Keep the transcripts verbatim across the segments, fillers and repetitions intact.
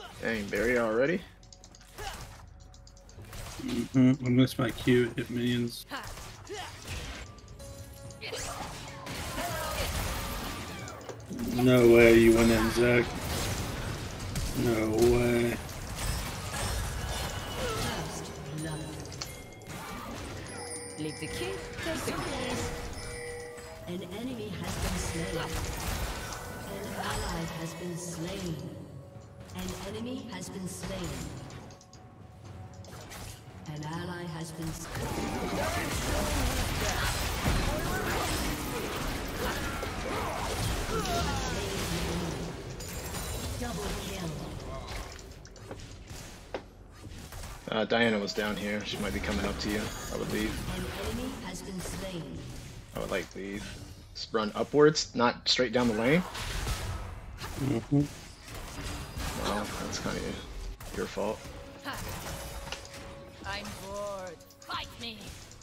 Dang, barrier already? Mm-hmm. I missed my cue. Hit minions. No way you went in, Zach. No way. Leave the kid, take the place. An enemy has been slain. An ally has been slain. An enemy has been slain. An ally has been slain. Double kill. Uh, Diana was down here. She might be coming up to you. I would leave. An enemy has been slain. I would like leave. Just run upwards, not straight down the lane. Mm-hmm. Well, that's kind of your fault. I'm bored. Fight me.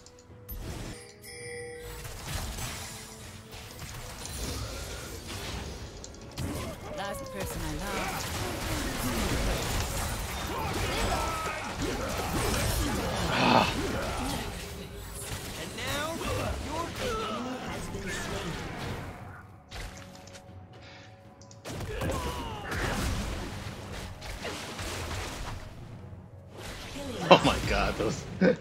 Last person I loved. And now your enemy has been slain. Oh my god, those those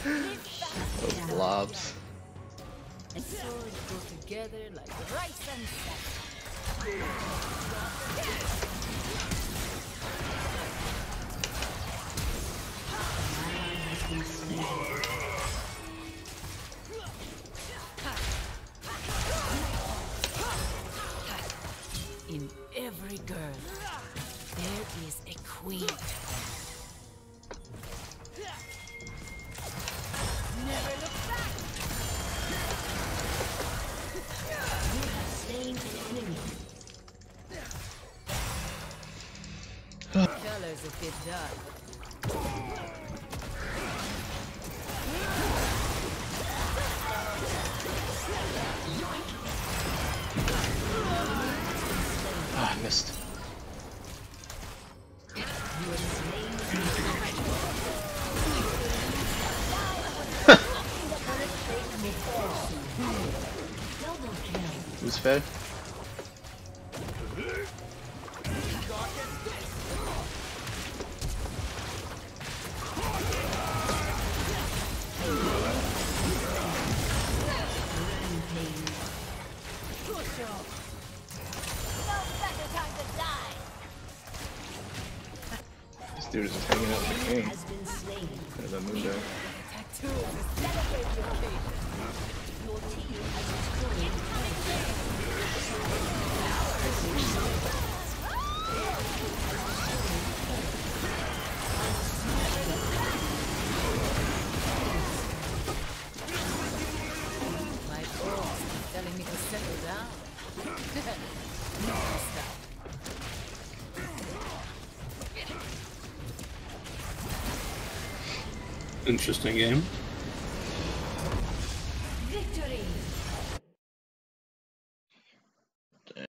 blobs. And swords go together like rice and salt. In every girl, there is a queen. Never look back. You have slain an enemy. Colors a bit dark. Ah, I missed. Who's fed? This dude is just hanging out with the king. Has been slain. There's a Mundo. Tattoo to celebrate the occasion. Your team has destroyed. My boss is telling me to settle down. Never stop. Interesting game.